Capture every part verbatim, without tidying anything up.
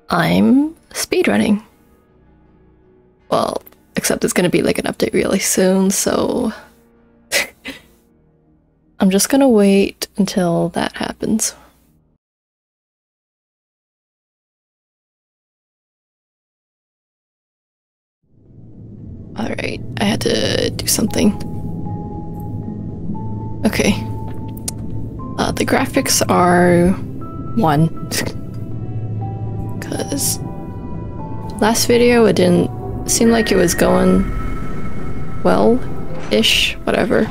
I'm speedrunning. Well, except it's gonna be like an update really soon, so I'm just gonna wait until that happens. Alright, I had to do something. Okay. Uh, the graphics are one. Because last video it didn't seem like it was going well-ish, whatever.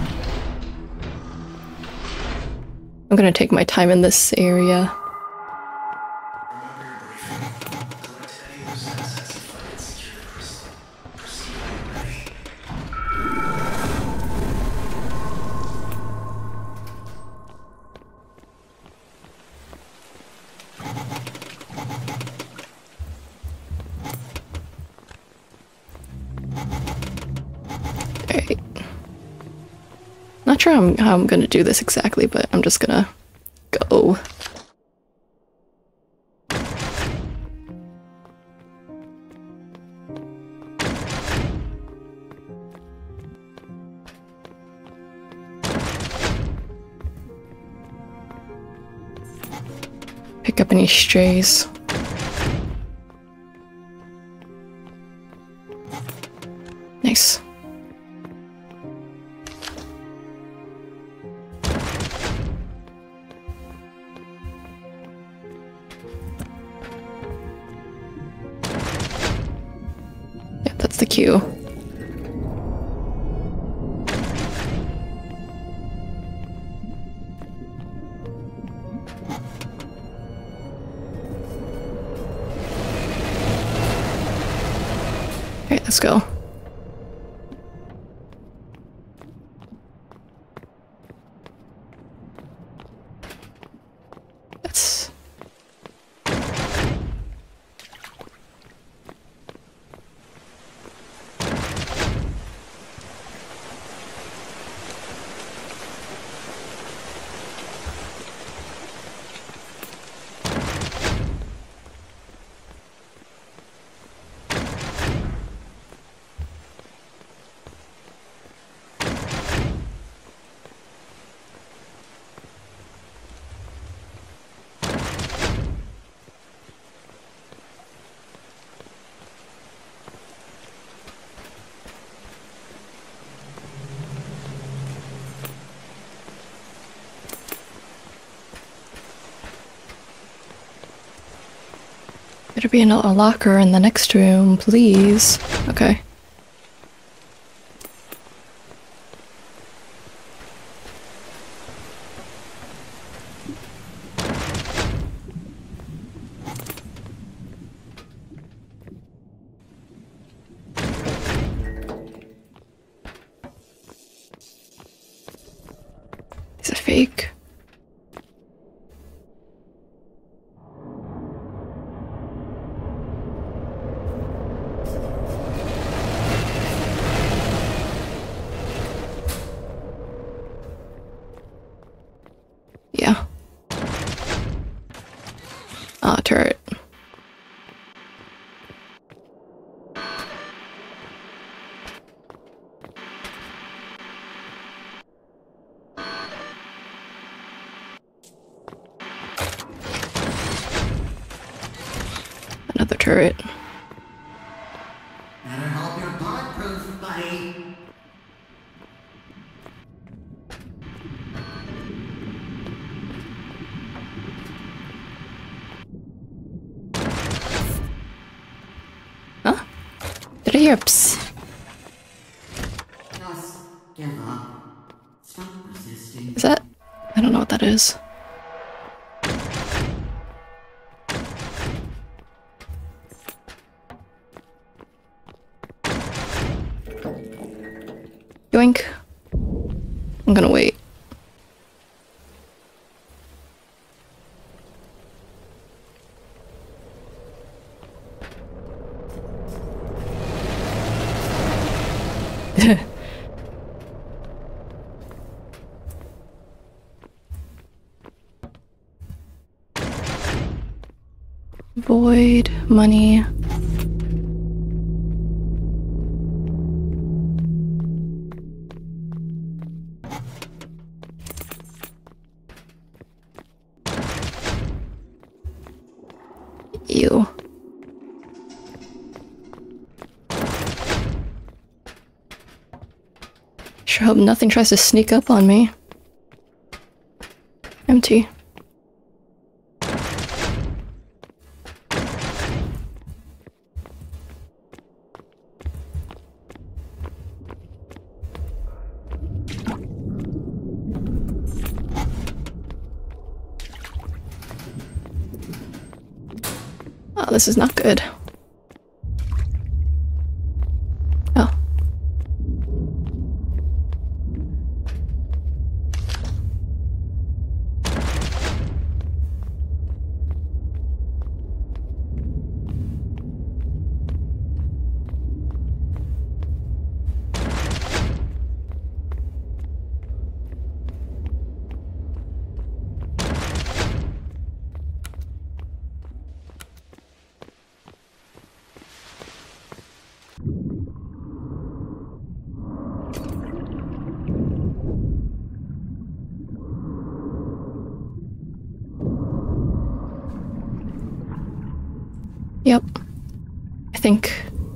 I'm gonna take my time in this area. Alright. Not sure how I'm, how I'm gonna do this exactly, but I'm just gonna go. Pick up any strays. Nice. Yeah, that's the cue. Alright, let's go. That's... Better be in a locker in the next room, please. Okay. Is it fake? Yeah. Ah, turret. Another turret. Better hope you're bulletproof, buddy. Huh? Did I hear psst? Just give up. Stop resisting. Is that? I don't know what that is. Yoink. I'm gonna wait. void, money. Ew. Sure hope nothing tries to sneak up on me. Empty. Oh, this is not good. Oh. Yep. I think.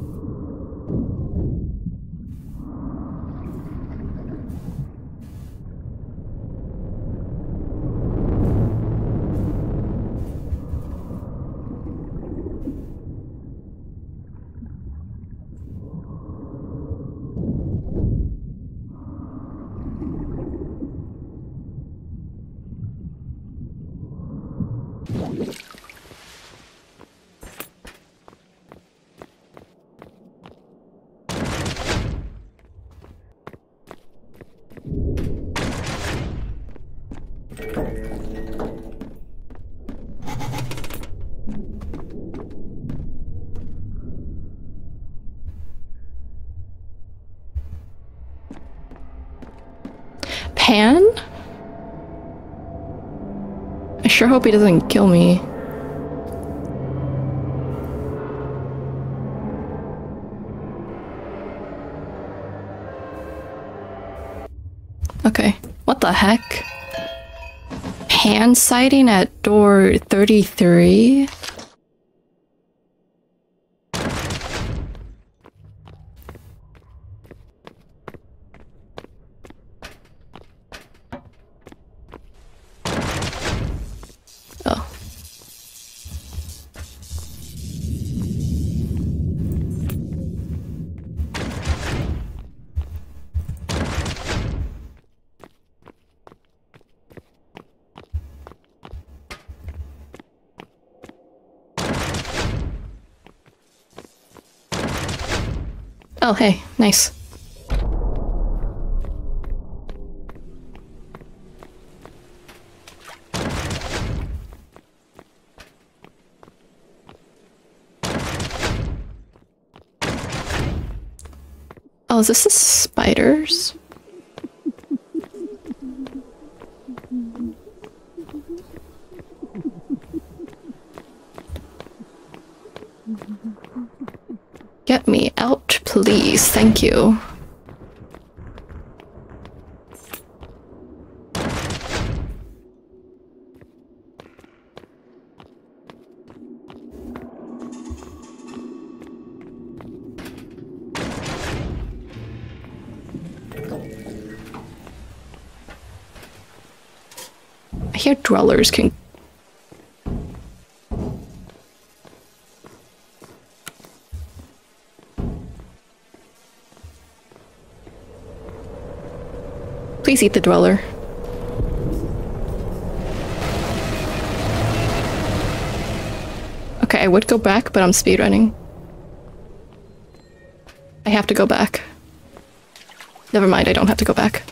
Pan? I sure hope he doesn't kill me. Okay, what the heck? Pan sighting at door thirty-three? Oh. Oh, hey, nice. Oh, is this the spiders? Get me out, please. Thank you. I hear dwellers can... Please eat the dweller. Okay, I would go back, but I'm speedrunning. I have to go back. Never mind, I don't have to go back.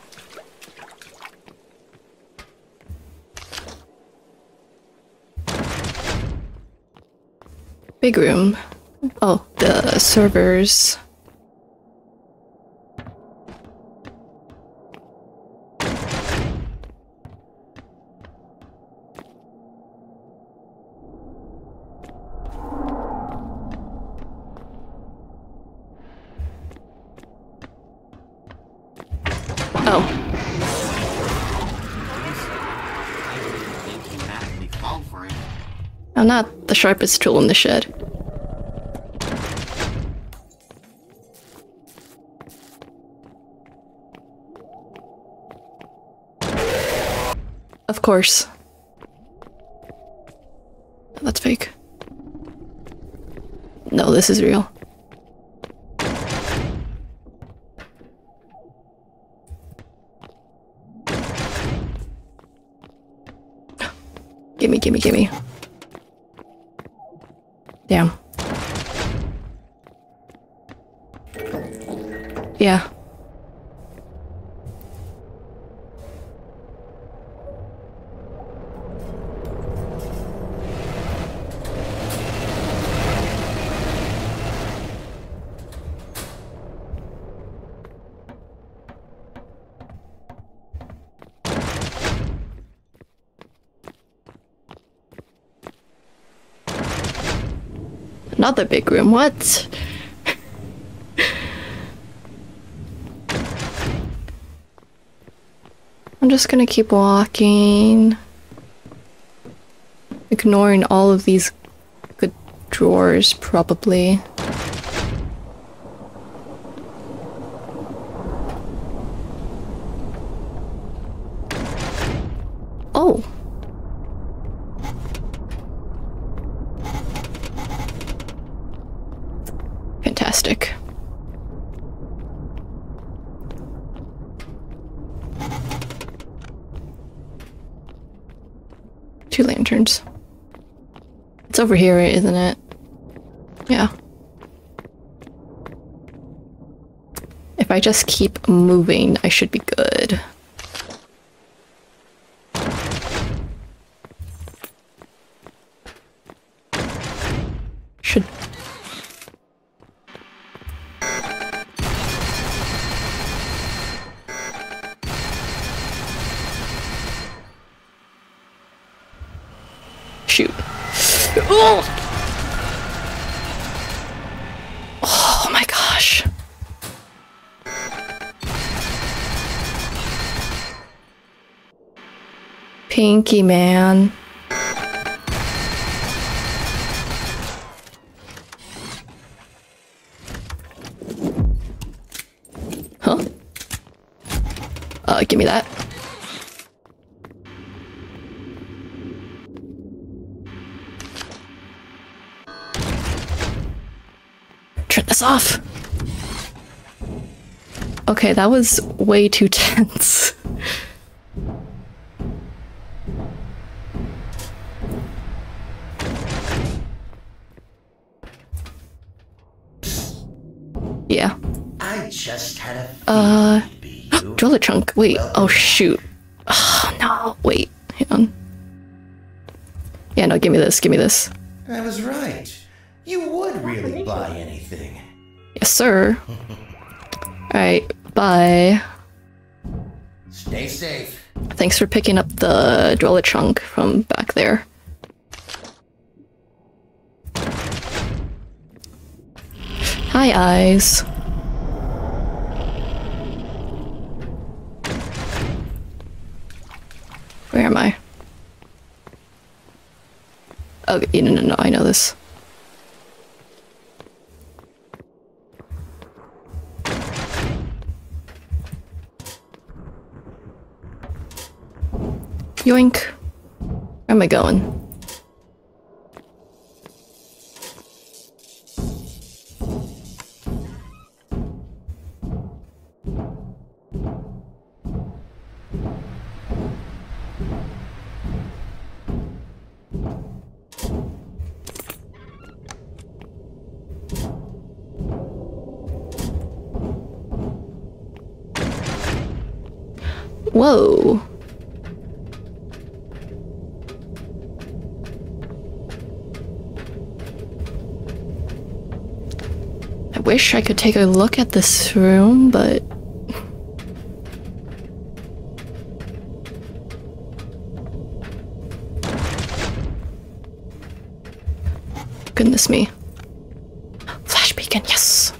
Big room. Oh, the servers. I'm not the sharpest tool in the shed. Of course. That's fake. No, this is real. Gimme, gimme, gimme. Damn. Yeah. Another big room, what? I'm just gonna keep walking. Ignoring all of these good drawers, probably. Oh! Fantastic. Two lanterns. It's over here, isn't it? Yeah. If I just keep moving, I should be good. Should... Shoot. Oh! Oh my gosh. Pinky man. Huh? Uh, give me that. Turn this off. Okay, that was way too tense. Yeah. I just had a Uh, feeling it'd be you. drill a chunk. Wait. Welcome Oh shoot. Oh no. Wait. Hang on. Yeah. No. Give me this. Give me this. I was right. You would really buy anything. Yes, sir. All right. Bye. Stay safe. Thanks for picking up the drill a chunk from back there. Hi, eyes. Where am I? Oh, no, no, no, I know this. Yoink. Where am I going? Whoa. I wish I could take a look at this room, but... Goodness me. Flash beacon, yes!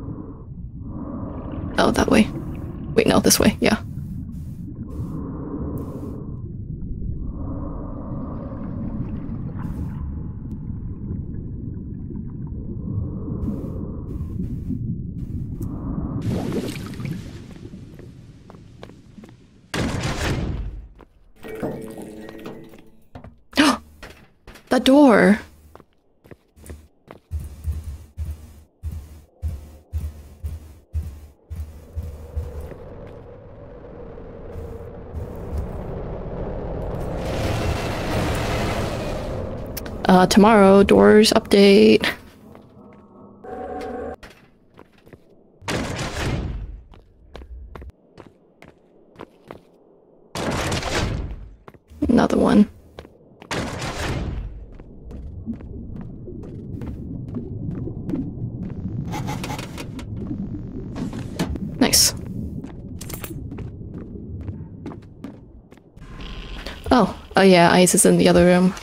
Oh, that way. Wait, no, this way, yeah. The door. Uh, tomorrow, doors update. Another one. Nice. Oh, oh yeah, Ice is in the other room.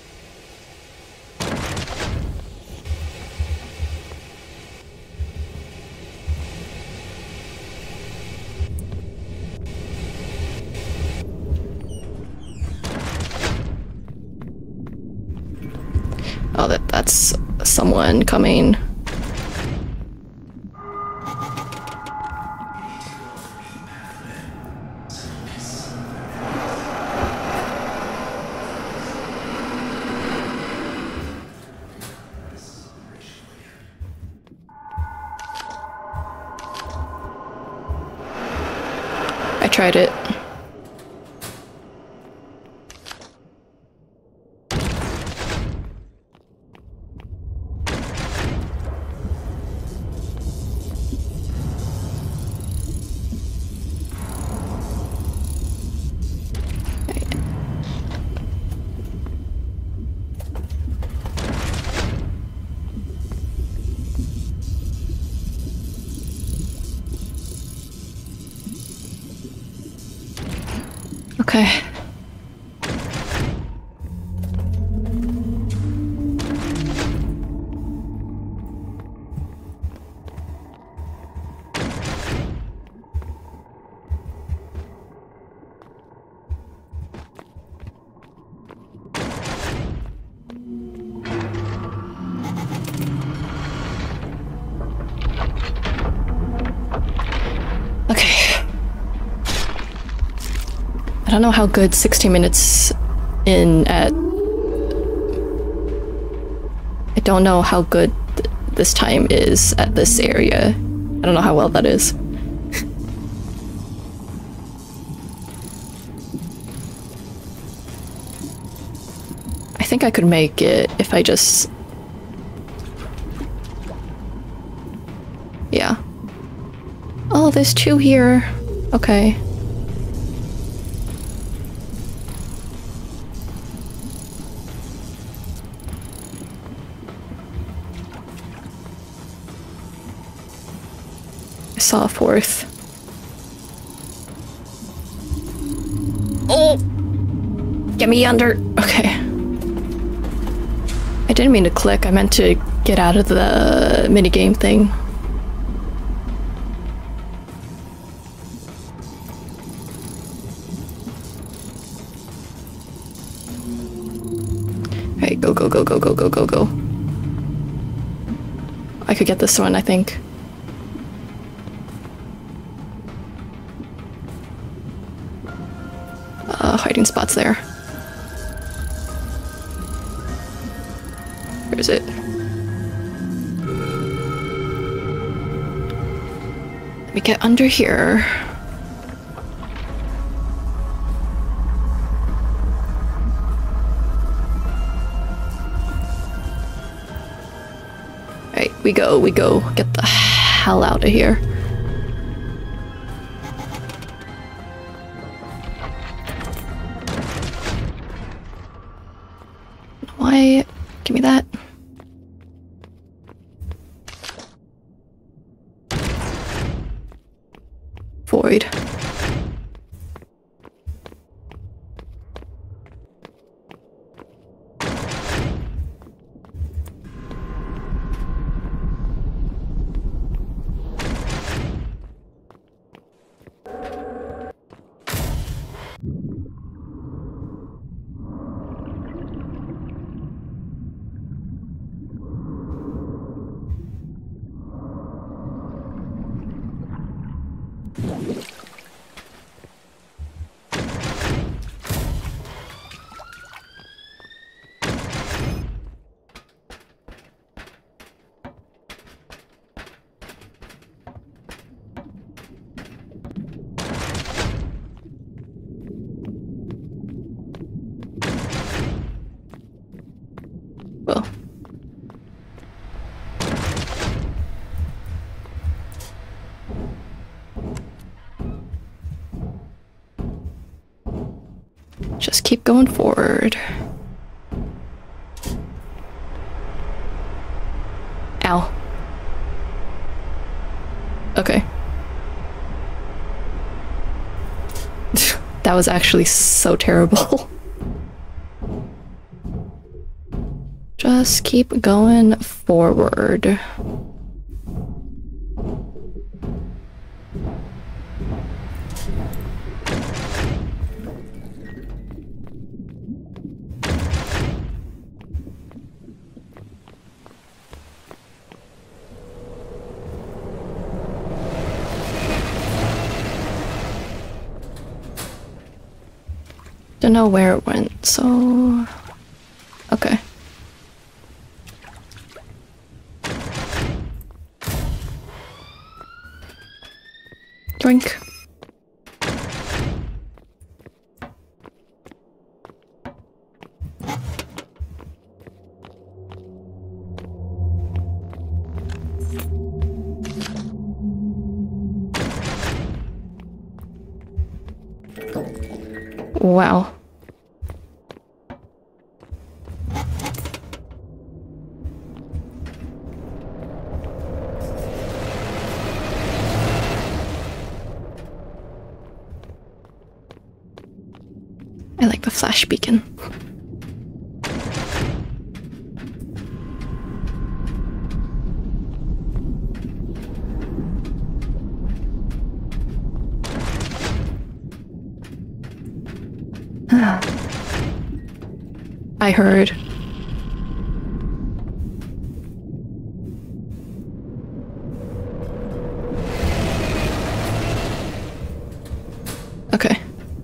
Oh, that that's someone coming. I tried it. Okay. Okay. I don't know how good sixteen minutes in at... I don't know how good th this time is at this area. I don't know how well that is. I think I could make it if I just... Yeah. Oh, there's two here. Okay. I saw a fourth. Oh! Get me under! Okay. I didn't mean to click, I meant to get out of the minigame thing. Alright, go, go, go, go, go, go, go, go. I could get this one, I think. Uh, hiding spots there. Where is it? Let me get under here. Alright, we go, we go. Get the hell out of here. Why? Give me that. Void. Well. Just keep going forward. Ow. Okay. That was actually so terrible. Just keep going forward. Don't know where it went, so... Okay. Drink. Wow. I like the flash beacon. I heard. Okay.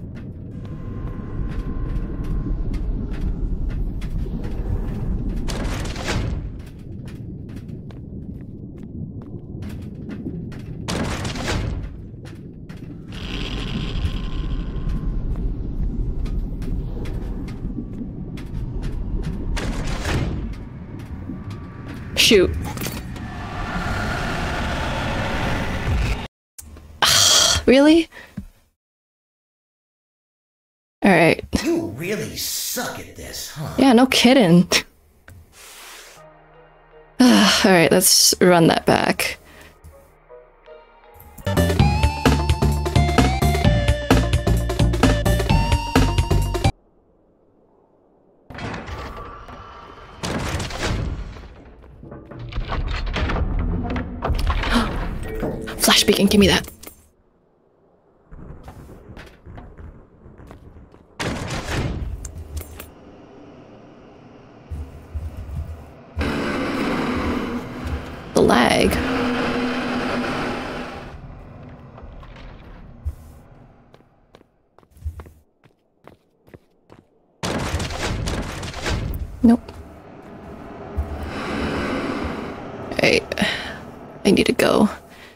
Shoot. Really? Alright. You really suck at this, huh? Yeah, no kidding. Alright, let's run that back. Flash beacon, give me that. The lag. Nope. Alright. I need to go.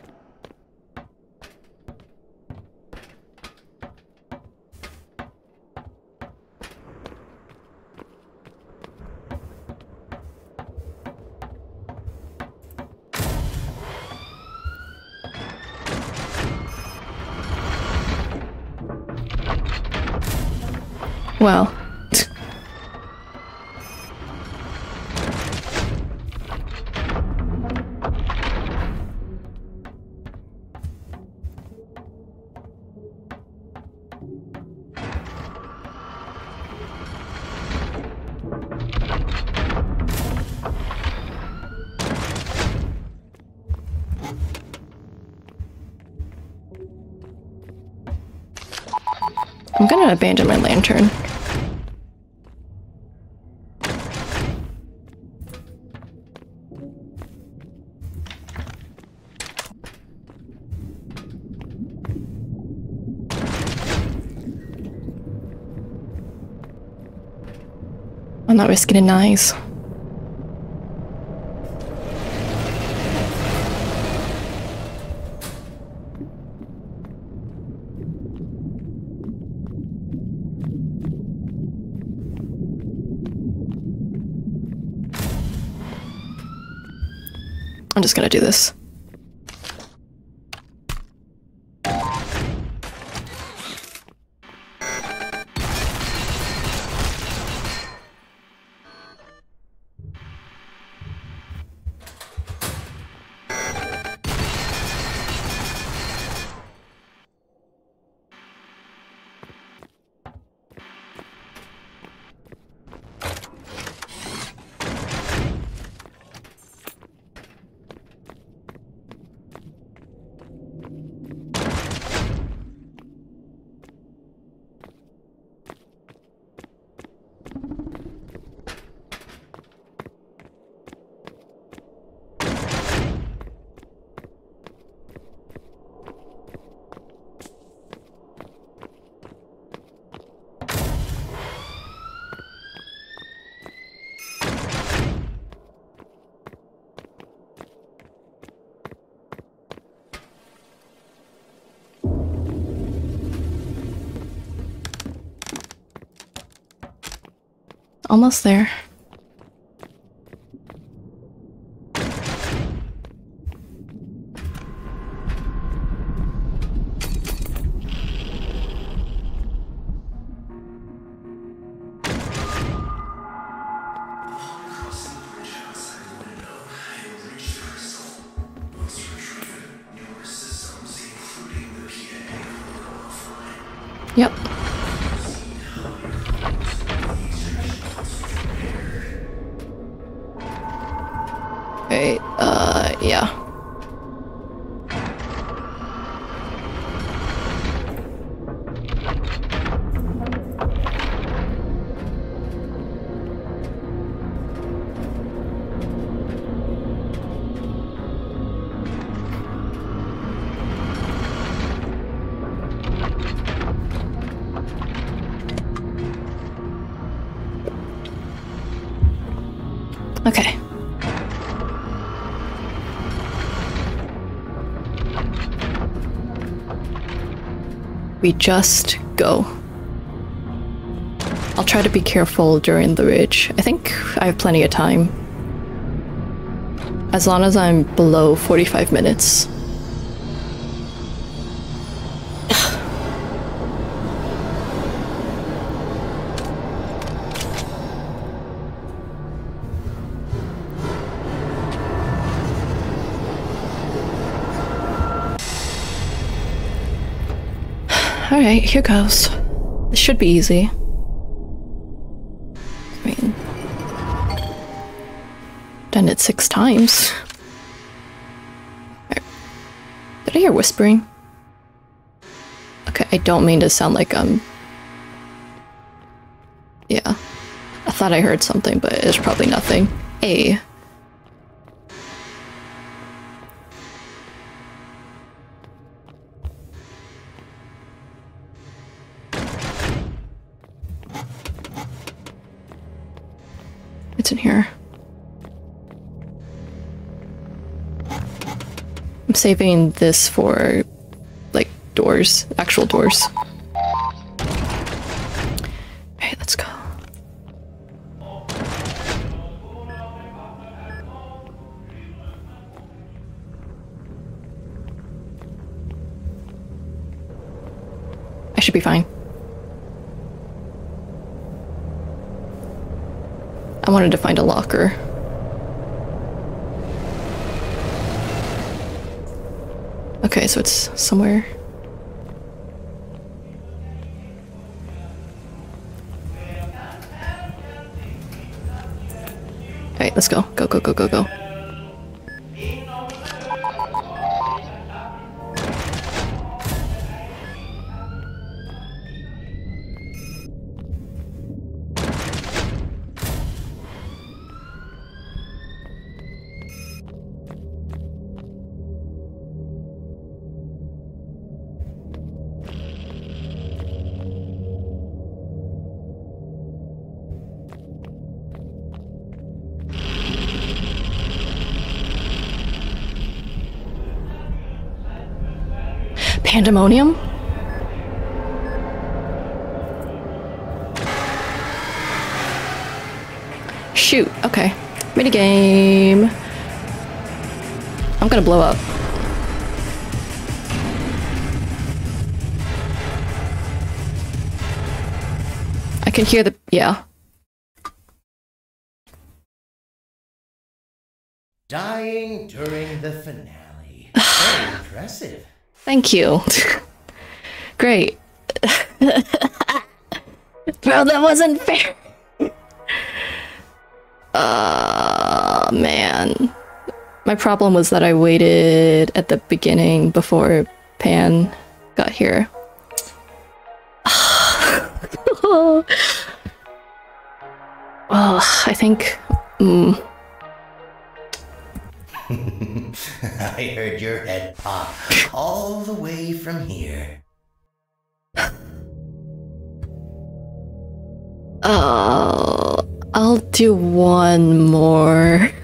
Well. I'm gonna abandon my lantern. I'm not risking an eyes. I'm just gonna do this. Almost there. Yep. Wait, uh, yeah. Okay. We just go. I'll try to be careful during the ridge. I think I have plenty of time. As long as I'm below forty-five minutes. Alright, here goes. This should be easy. I mean... done it six times. Right. Did I hear whispering? Okay, I don't mean to sound like I'm... yeah. I thought I heard something, but it's probably nothing. Hey. It's in here. I'm saving this for, like, doors. Actual doors. Alright, let's go. I should be fine. I wanted to find a locker. Okay, so it's somewhere. Alright, let's go. Go, go, go, go, go. Pandemonium? Shoot, okay. Minigame. I'm gonna blow up. I can hear the... yeah. Dying during the finale. Very impressive. Thank you. Great. Bro, that wasn't fair. Uh, man. My problem was that I waited at the beginning before Pan got here. Oh, I think... Mm. I heard your head pop all the way from here. Oh, I'll do one more.